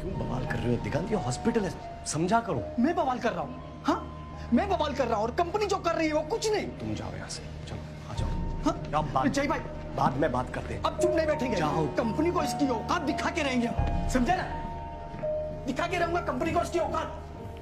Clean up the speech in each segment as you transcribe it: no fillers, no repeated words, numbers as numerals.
क्यों बवाल कर रहे हो दिगंत? ये हॉस्पिटल है, समझा करो। मैं बवाल कर रहा हूँ? हाँ, मैं बवाल कर रहा हूँ और कंपनी जो कर रही है वो कुछ नहीं। तुम जाओ यहाँ से, चलो आ जाओ। हाँ? जय भाई, बाद में बात करते हैं। अब चुप नहीं बैठेंगे। जाओ। कंपनी को इसकी औकात दिखा के रहेंगे हम, समझे ना? दिखा के रहूंगा कंपनी को इसकी औकात।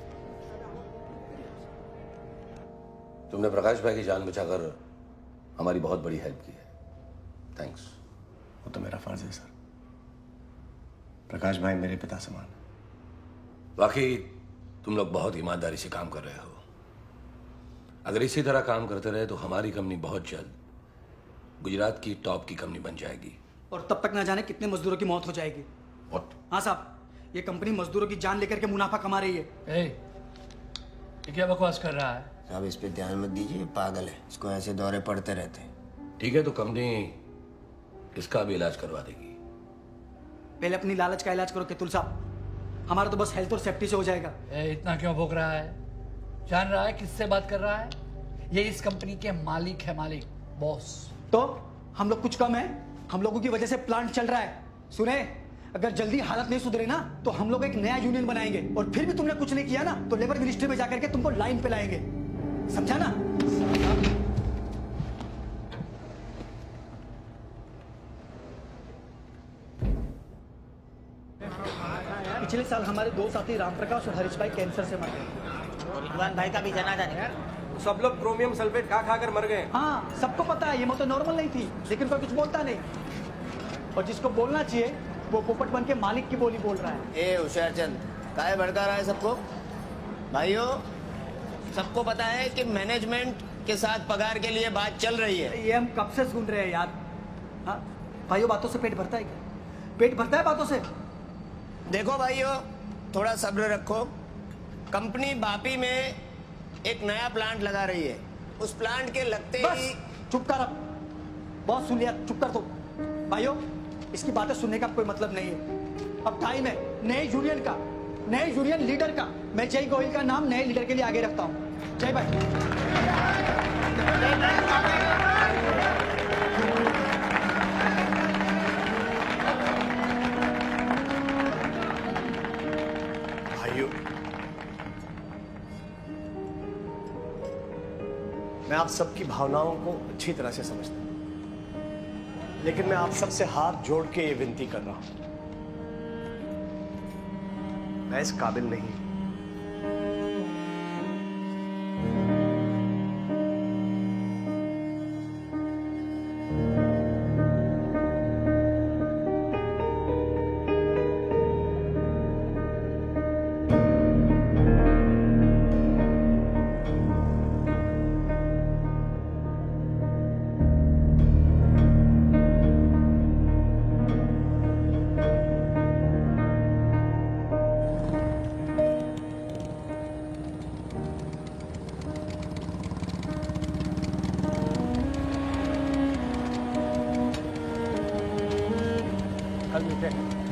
तुमने प्रकाश भाई की जान बचाकर हमारी बहुत बड़ी हेल्प की है, थैंक्स। वो तो मेरा फर्ज है सर। प्रकाश भाई मेरे पिता समान है। वाकई तुम लोग बहुत ईमानदारी से काम कर रहे हो। अगर इसी तरह काम करते रहे तो हमारी कंपनी बहुत जल्द गुजरात की टॉप की कंपनी बन जाएगी। और तब तक ना जाने कितने मजदूरों की मौत हो जाएगी। हाँ साहब, ये कंपनी मजदूरों की जान लेकर के मुनाफा कमा रही है। ये क्या बकवास कर रहा है? साहब इस पे ध्यान मत दीजिए, पागल है, इसको ऐसे दौरे पड़ते रहते हैं। ठीक है, तो कंपनी इसका भी इलाज करवा देगी। पहले अपनी लालच का इलाज करो केतुल साहब, हमारा तो बस हेल्थ और सेफ्टी से हो जाएगा। इतना क्यों भोग रहा है? जान रहा है किससे बात कर रहा है? ये इस कंपनी के मालिक है, मालिक, बॉस। तो हम लोग कुछ कम है? हम लोगों की वजह से प्लांट चल रहा है। सुने, अगर जल्दी हालत नहीं सुधरे ना तो हम लोग एक नया यूनियन बनाएंगे और फिर भी तुमने कुछ नहीं किया ना तो लेबर मिनिस्ट्री में जाकर के तुमको लाइन पे लाएंगे, समझा ना? पिछले साल हमारे दो साथी रामप्रकाश और हरीश भाई कैंसर से मर गए। रिजवान भाई का भी जनाजा निकला। सब लोग क्रोमियम सल्फेट खा खा कर मर गए। हाँ, सबको पता है, ये मौत तो नॉर्मल नहीं थी, लेकिन कोई कुछ बोलता नहीं। और जिसको बोलना चाहिए वो पोपट बन के मालिक की बोली बोल रहा है। ए होशियारचंद, काहे भड़का रहा है सबको? भाइयों, सबको पता है कि मैनेजमेंट के साथ पगार के लिए बात चल रही है। ये हम कब से सुन रहे हैं यार। हाँ भाइयों, बातों से पेट भरता है क्या? पेट भरता है बातों से? देखो भाइयों, थोड़ा सब्र रखो। कंपनी बापी में एक नया प्लांट लगा रही है। उस प्लांट के लगते ही चुप कर। अब बहुत सुन लिया, चुप कर दो। भाइयों, इसकी बातें सुनने का कोई मतलब नहीं है। अब टाइम है नए यूनियन का, नए यूनियन लीडर का। मैं जय गोयल का नाम नए लीडर के लिए आगे रखता हूँ। जय भाई। भाइयों, मैं आप सबकी भावनाओं को अच्छी तरह से समझता हूं, लेकिन मैं आप सबसे हाथ जोड़ के ये विनती कर रहा हूं, मैं इस काबिल नहीं। कल मिलते हैं।